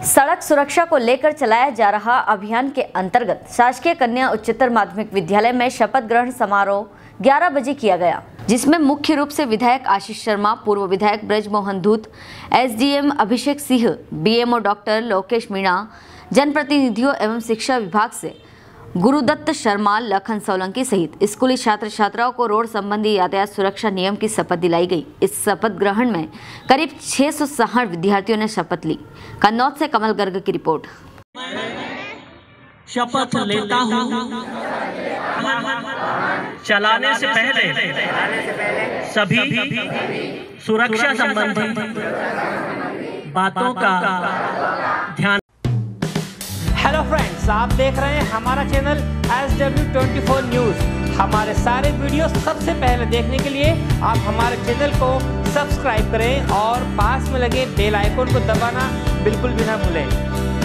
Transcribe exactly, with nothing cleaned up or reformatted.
सड़क सुरक्षा को लेकर चलाया जा रहा अभियान के अंतर्गत शासकीय कन्या उच्चतर माध्यमिक विद्यालय में शपथ ग्रहण समारोह ग्यारह बजे किया गया, जिसमें मुख्य रूप से विधायक आशीष शर्मा, पूर्व विधायक Brajmohan Dhoot, SDM Abhishek Singh, BMO doctor Lokesh Meena, जनप्रतिनिधियों एवं शिक्षा विभाग से गुरुदत्त शर्मा, लखन सोलंकी सहित स्कूली छात्र छात्राओं को रोड संबंधी यातायात सुरक्षा नियम की शपथ दिलाई गई। इस शपथ ग्रहण में करीब छह सौ साठ विद्यार्थियों ने शपथ ली। कन्नौज से कमल गर्ग की रिपोर्ट। शपथ लेता हूँ चलाने से पहले सभी सुरक्षा संबंधी बातों का ध्यान। हेलो फ्रेंड्स, आप देख रहे हैं हमारा channel S W twenty four news. हमारे सारे वीडियो सबसे पहले देखने के लिए आप हमारे चैनल को सब्सक्राइब करें और पास में लगे बेल आइकन को दबाना बिल्कुल भी ना भूलें।